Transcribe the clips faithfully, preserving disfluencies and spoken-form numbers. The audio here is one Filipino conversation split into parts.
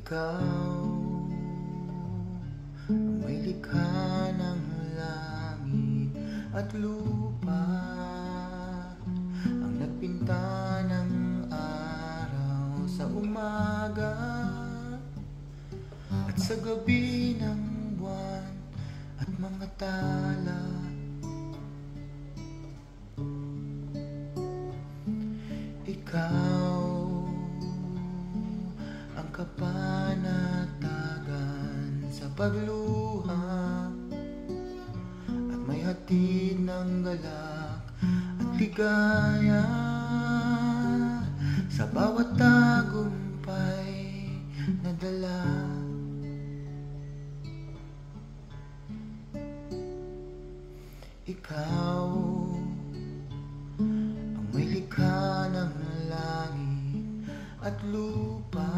Ikaw ang may likha ng langit at lupa, ang nagpinta ng araw sa umaga at sa gabi ng buwan at mga tala. Ikaw ang kapanatagan sa pagluha at may hatid ng galak at ligaya sa bawat tagumpay na dala. Ikaw ang may likha ng langit at lupa,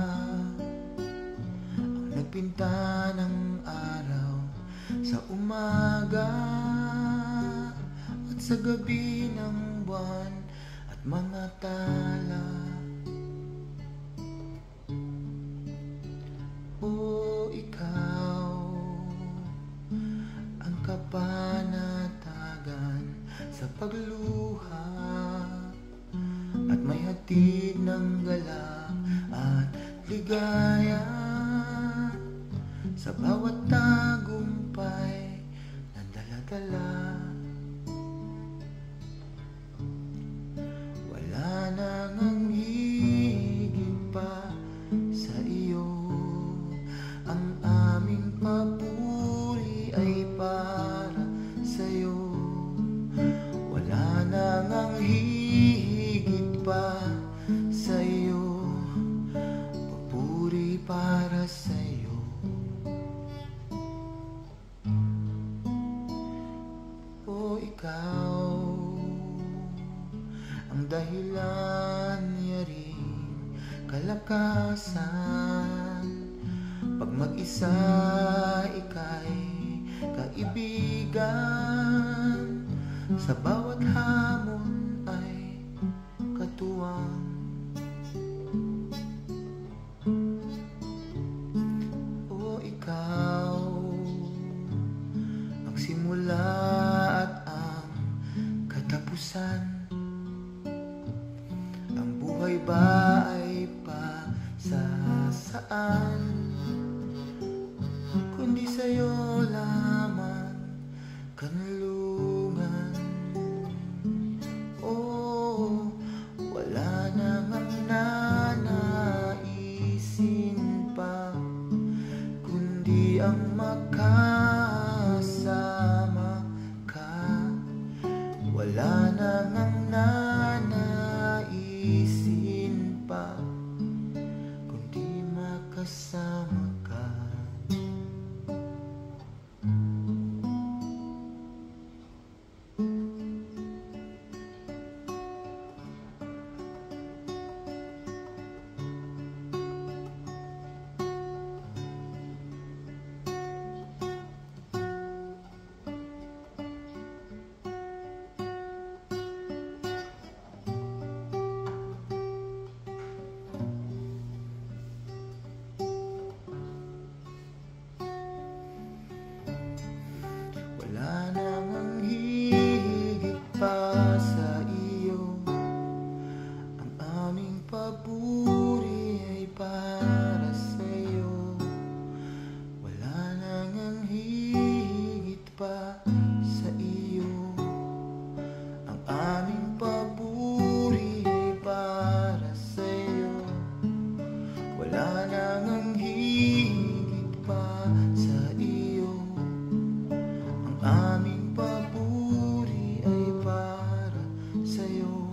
ang nagpinta ng araw sa umaga at sa gabi ng buwan at mga tala. O ikaw ang kapanatagan sa pagluha at may hatid ng galak at ligaya sa bawat tagumpay na dala-dala. Wala nang hihigit pa sa iyo, ang aming papuri ay para sa'yo. Wala nang hihigit pa sa iyo, papuri para sa iyo. O ikaw ang dahilan, yaring kalakasan, pag mag-isa ika'y kaibigan, sa bawat hamon ay katuwang. O ikaw ang simula at ang katapusan, ang buhay ba ay pa sa saan, kundi sa'yo lamang kanlungan. Oh, wala namang nanaisin pa, kundi ang makasama ka. Wala namang nanaisin pa, kundi makasama ka. Wala namang hihigit pa sa iyo, ang aming papuri ay para sa iyo. Wala namang hihigit pa sa iyo, ang aming papuri ay para sa iyo. Wala namang hihigit pa sa iyo, aming papuri ay para sa'yo.